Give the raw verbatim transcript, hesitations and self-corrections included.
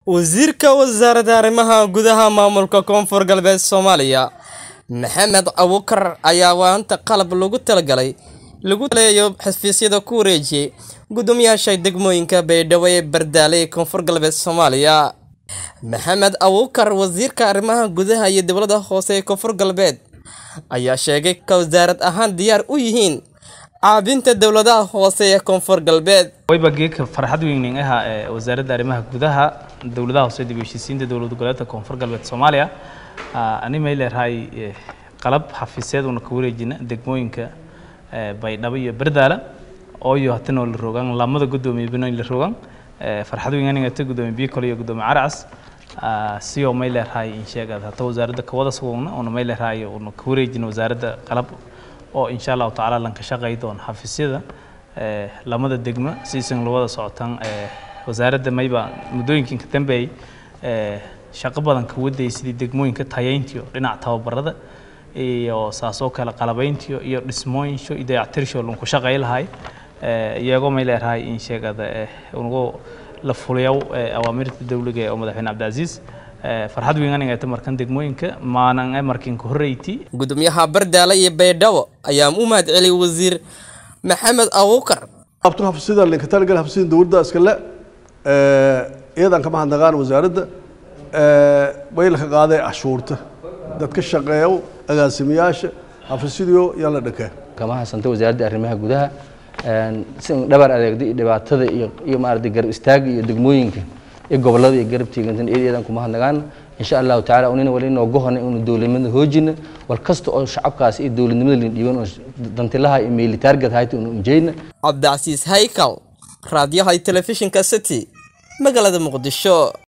wasiirka wasaaradda arrimaha gudaha maamulka koonfur galbeed Soomaaliya Maxamed Abuukar ayaa waanta qalab lagu talagalay lagu taleeyo xafiisyada ku wareejiyay gudoomiyaasha degmooyinka Baydhabo ee Bardaaley koonfur galbeed Soomaaliya Maxamed Abuukar wasiirka arrimaha gudaha iyo dawladda hoose ee koonfur galbeed ayaa sheegay ka wasaarad ahaan diyaar u yihiin caabinta dawladda hoose ee koonfur galbeed wayba geeka farxad weyn ah ee wasaaradda arrimaha gudaha dawladda hoose dib u heshiisiinta dawladda gobolka koonfur galbeed Soomaaliya ani ma leeyahay qalab xafiisyada una ka wareejina degmooyinka Baydhabo iyo Bardaala oo iyo hatana la rogan lamada gudoomiye bino la rogan farxad weyn aniga ta gudoomiye biyo kale iyo gudoomiye Caracas si oo ma leeyahay in sheegada hata wasaaradda ka wada sugna oo ma leeyahay oo ka wareejina wasaaradda qalab oo insha Allah ta'ala lan ka shaqeey doon xafiisyada ee lamada degmo si san loo wada socotaan ee wasaaradda mayba mudooyinka ka dambeeyay ee shaqo badan ka waday sidii degmooyinka tayeyntiyo dhinaca tababarada iyo saasoo kala qalabayntiyo iyo dhismooyinsho iyo dayactirsho lan ku shaqeey lahay ee iyago ma leeyahay in sheegada ee ugu la fuliyo awaamirta dawladda ee madaxweyne Cabdulaziz farxad weyn aniga ta markan degmooyinka maanan ay markin ku horeeytay gudoomiyaha Bardaala iyo Baydhabo ayaa u mahad celiyay wasiir Maxamed Abuukar abtu xafiisyada la ka talgal xafiisyada dawladda iskale ee iyadan ka mahadnaqaan wasaaradda ee way la qaaday cashuurta dadka shaqeeyo agaasimayaasha xafiisyada yalla dhakay kama hasanta wasaaradda arrimaha gudaha ee si dhabar adeegday dhibaatada iyo iyo maarday garab istaag iyo degmooyinka iyo gobolada iyo garabtiga intan eedadan kuma hadnagaan insha Allah ta'ala unina wali noo go'onay inuu dawladnimada hoojina wal kasta oo shacabkaas iyo dawladnimada la dhiiban oo dantilaha email target hayto inuu jeeyna Cabdulaziz Haykal raadiyaha telefishinka City magaalada Muqdisho.